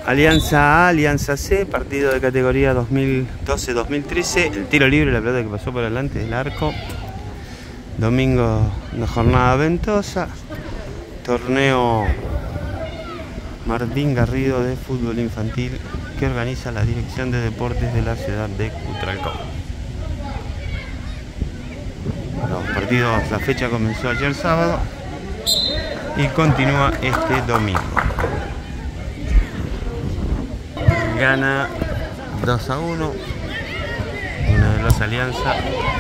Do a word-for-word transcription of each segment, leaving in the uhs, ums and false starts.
Alianza A, Alianza C, partido de categoría dos mil doce dos mil trece. El tiro libre, la pelota que pasó por delante del arco. Domingo, una jornada ventosa. Torneo Martín Garrido de fútbol infantil que organiza la Dirección de Deportes de la ciudad de Cutralcó. Los partidos, la fecha comenzó ayer sábado y continúa este domingo. Gana dos a uno uno de los Alianza.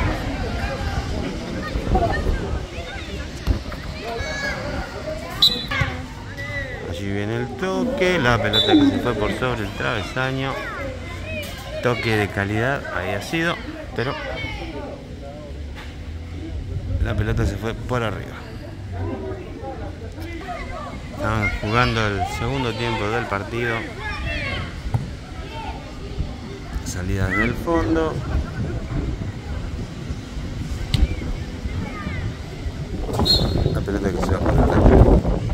Allí viene el toque, la pelota que se fue por sobre el travesaño. Toque de calidad había sido, pero la pelota se fue por arriba. Estamos jugando el segundo tiempo del partido. Salida en el fondo. La pelota que se va por arriba.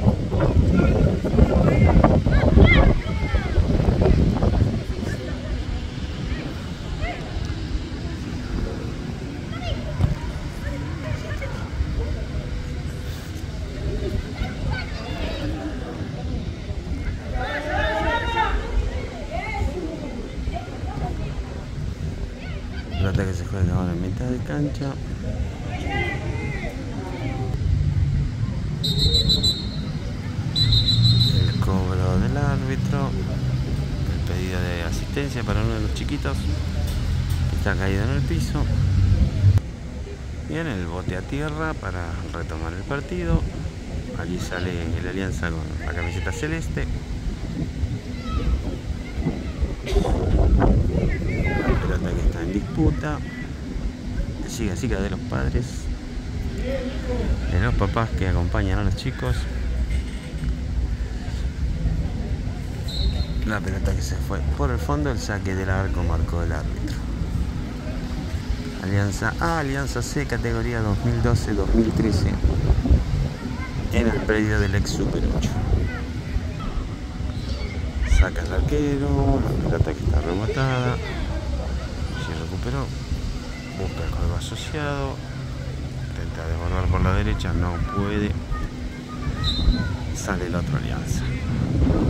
Pelota que se juega ahora en mitad de cancha. El cobro del árbitro. El pedido de asistencia para uno de los chiquitos que está caído en el piso. Bien, el bote a tierra para retomar el partido. Allí sale el Alianza con la camiseta celeste. Que está en disputa, sigue así que de los padres, de los papás que acompañan a los chicos. La pelota que se fue por el fondo, el saque del arco marcó el árbitro. Alianza A, Alianza C, categoría dos mil doce dos mil trece, en el predio del ex Super ocho. Saca el arquero, la pelota que está rebotada. Recuperó, busca el juego asociado, intenta desbordar por la derecha, no puede, sale el otro Alianza.